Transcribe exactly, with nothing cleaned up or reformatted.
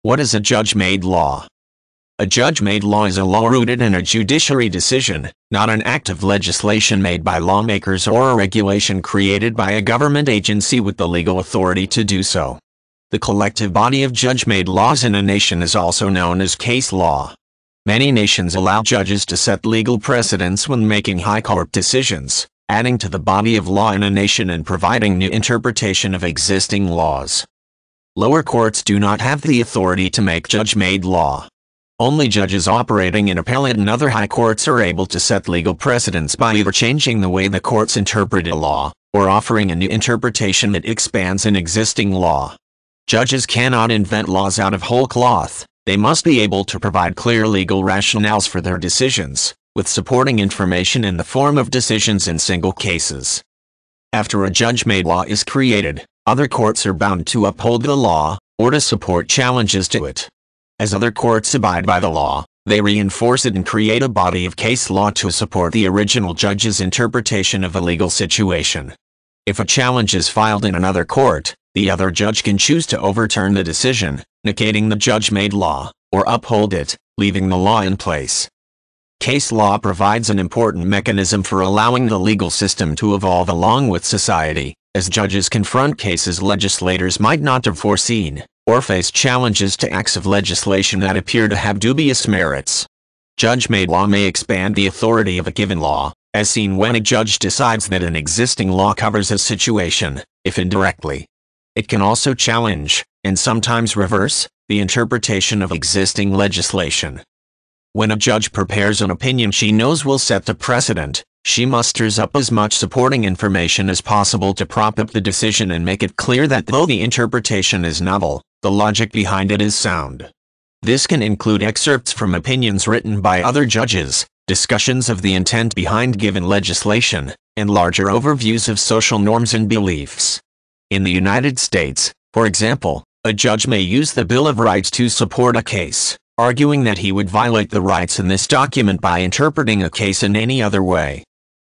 What is a judge-made law? A judge-made law is a law rooted in a judiciary decision, not an act of legislation made by lawmakers or a regulation created by a government agency with the legal authority to do so. The collective body of judge-made laws in a nation is also known as case law. Many nations allow judges to set legal precedents when making high court decisions, adding to the body of law in a nation and providing new interpretation of existing laws. Lower courts do not have the authority to make judge-made law. Only judges operating in appellate and other high courts are able to set legal precedents by either changing the way the courts interpret a law, or offering a new interpretation that expands an existing law. Judges cannot invent laws out of whole cloth. They must be able to provide clear legal rationales for their decisions, with supporting information in the form of decisions in single cases. After a judge-made law is created, other courts are bound to uphold the law, or to support challenges to it. As other courts abide by the law, they reinforce it and create a body of case law to support the original judge's interpretation of a legal situation. If a challenge is filed in another court, the other judge can choose to overturn the decision, negating the judge-made law, or uphold it, leaving the law in place. Case law provides an important mechanism for allowing the legal system to evolve along with society, as judges confront cases legislators might not have foreseen, or face challenges to acts of legislation that appear to have dubious merits. Judge-made law may expand the authority of a given law, as seen when a judge decides that an existing law covers a situation, if indirectly. It can also challenge, and sometimes reverse, the interpretation of existing legislation. When a judge prepares an opinion she knows will set the precedent, she musters up as much supporting information as possible to prop up the decision and make it clear that though the interpretation is novel, the logic behind it is sound. This can include excerpts from opinions written by other judges, discussions of the intent behind given legislation, and larger overviews of social norms and beliefs. In the United States, for example, a judge may use the Bill of Rights to support a case, arguing that he would violate the rights in this document by interpreting a case in any other way.